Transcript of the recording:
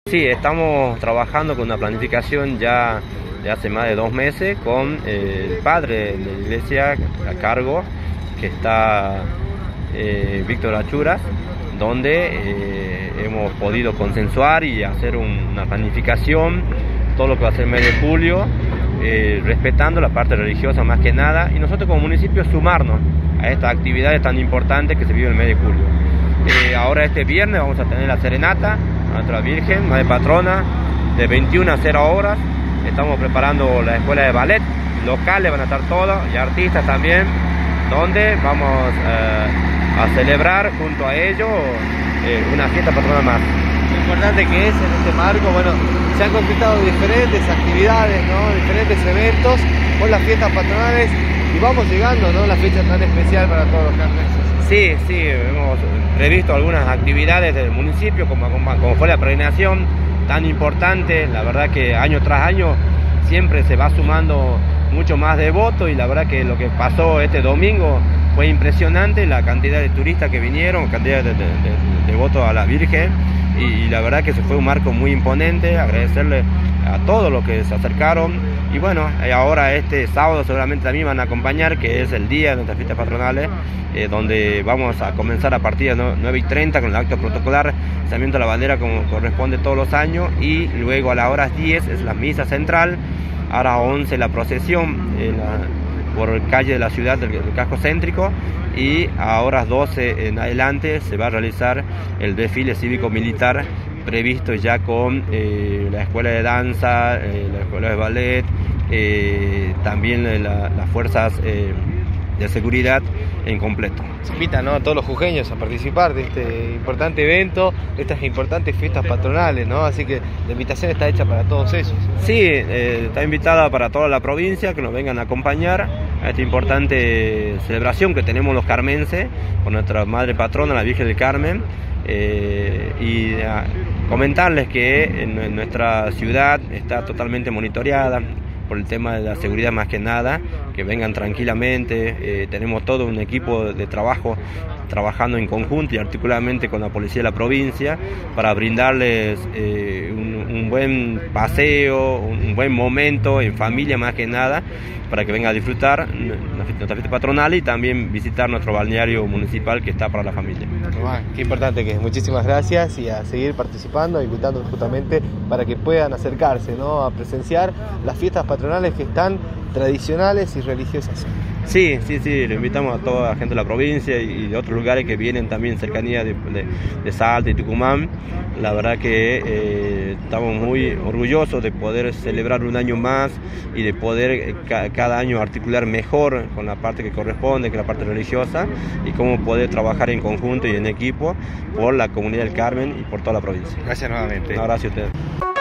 Sí, estamos trabajando con una planificación ya de hace más de 2 meses con el padre de la iglesia a cargo, que está Víctor Achuras, donde hemos podido consensuar y hacer una planificación, todo lo que va a ser el mes de julio, respetando la parte religiosa más que nada, y nosotros como municipio sumarnos a estas actividades tan importantes que se viven el mes de julio. Ahora este viernes vamos a tener la serenata a nuestra Virgen, Madre Patrona, de 21 a 0 horas. Estamos preparando la escuela de ballet, locales van a estar todos, y artistas también, donde vamos a celebrar junto a ellos una fiesta patronal más. Lo importante que es en este marco, bueno, se han concretado diferentes actividades, ¿no? Diferentes eventos con las fiestas patronales y vamos llegando, ¿no? La fecha tan especial para todos los carmenses. Sí, hemos previsto algunas actividades del municipio, como fue la peregrinación tan importante. La verdad que año tras año siempre se va sumando mucho más devotos, y la verdad que lo que pasó este domingo fue impresionante, la cantidad de turistas que vinieron, cantidad de devotos a la Virgen, y la verdad que se fue un marco muy imponente. Agradecerle a todos los que se acercaron, y bueno, ahora este sábado seguramente también van a acompañar, que es el día de nuestras fiestas patronales, donde vamos a comenzar a partir de 9:30 con el acto protocolar, izamiento de la bandera como corresponde todos los años, y luego a las horas 10 es la misa central, a las 11 la procesión por calle de la ciudad del casco céntrico, y a horas 12 en adelante se va a realizar el desfile cívico-militar previsto ya con la escuela de danza, la escuela de ballet, también las fuerzas de seguridad en completo. Se invitan, ¿no?, a todos los jujeños a participar de este importante evento, de estas importantes fiestas patronales, ¿no? Así que la invitación está hecha para todos ellos. Sí, está invitada para toda la provincia que nos vengan a acompañar a esta importante celebración que tenemos los carmenses con nuestra Madre Patrona, la Virgen del Carmen, y comentarles que en nuestra ciudad está totalmente monitoreada por el tema de la seguridad más que nada, que vengan tranquilamente. Tenemos todo un equipo de trabajo trabajando en conjunto y articuladamente con la policía de la provincia para brindarles un buen paseo, un buen momento en familia más que nada, para que vengan a disfrutar nuestra fiesta patronal y también visitar nuestro balneario municipal que está para la familia. Qué importante que es. Muchísimas gracias, y a seguir participando, invitándolos justamente para que puedan acercarse, ¿no?, a presenciar las fiestas patronales que están tradicionales y religiosas. Sí, le invitamos a toda la gente de la provincia y de otros lugares que vienen también en cercanía de Salta y Tucumán. La verdad que estamos muy orgullosos de poder celebrar un año más y de poder cada año articular mejor con la parte que corresponde, que es la parte religiosa, y cómo poder trabajar en conjunto y en equipo por la comunidad del Carmen y por toda la provincia. Gracias nuevamente. No, gracias a ustedes.